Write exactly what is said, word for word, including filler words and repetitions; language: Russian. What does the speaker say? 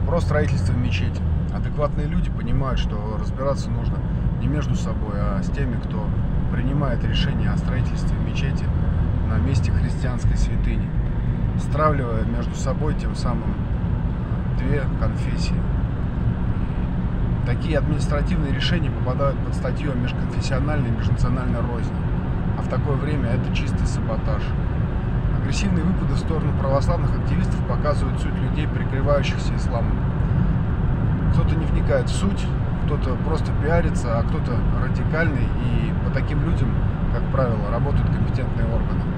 про строительство мечети. Адекватные люди понимают, что разбираться нужно не между собой, а с теми, кто принимает решение о строительстве мечети на месте христианской святыни, стравливая между собой тем самым две конфессии. Такие административные решения попадают под статью о межконфессиональной и межнациональной розни, а в такое время это чистый саботаж. Агрессивные выпады в сторону православных активистов показывают суть людей, прикрывающихся исламом. Кто-то не вникает в суть, кто-то просто пиарится, а кто-то радикальный, и по таким людям, как правило, работают компетентные органы.